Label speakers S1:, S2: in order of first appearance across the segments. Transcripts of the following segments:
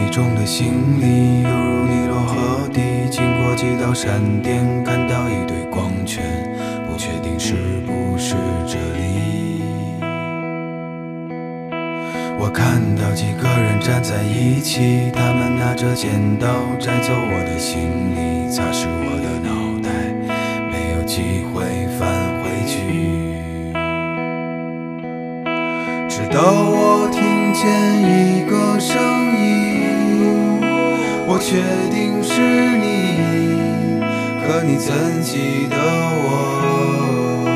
S1: 重的行李，犹如尼罗河底，经过几道闪电，看到一堆光圈，不确定是不是这里。我看到几个人站在一起，他们拿着剪刀摘走我的行李，擦拭我的脑袋，没有机会返回去。直到我听见一个声音，我确定是你，可你怎记得我？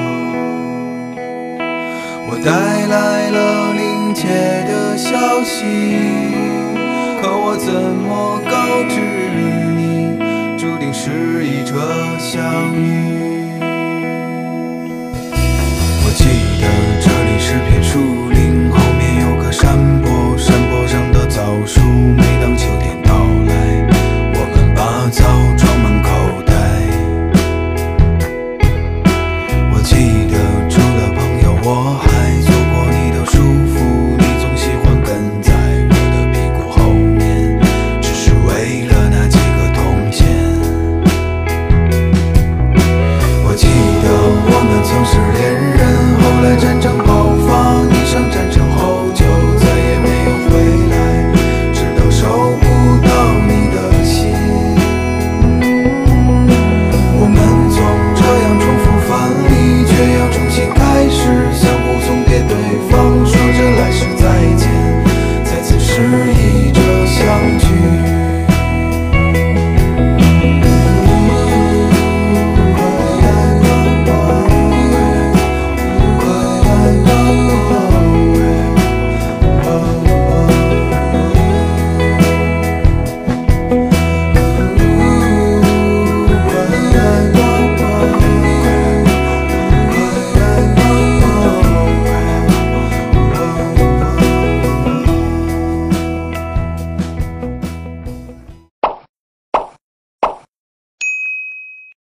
S1: 我带来了临界的消息，可我怎么告知你，注定是一场相遇。